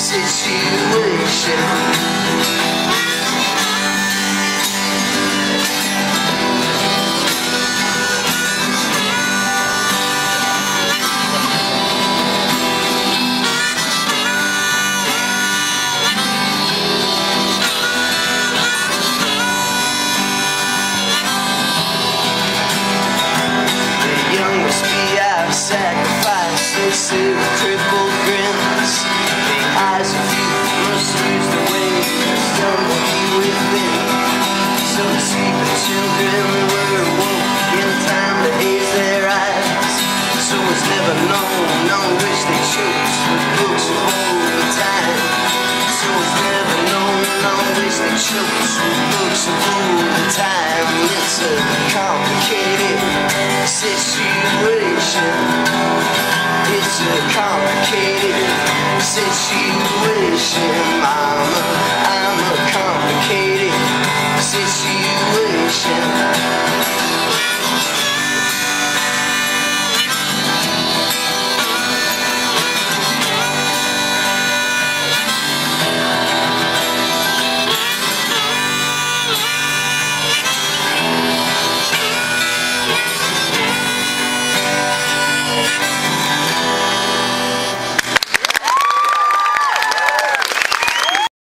Sacrifices to crippled grins. The eyes of youth must lose the way to stumble within. So the sleeping children were woke in time to haze their eyes. So it's never known on which they chose with books of old time. So it's never known on which they chose with books of old time. It's a complicated situation. It's a complicated situation.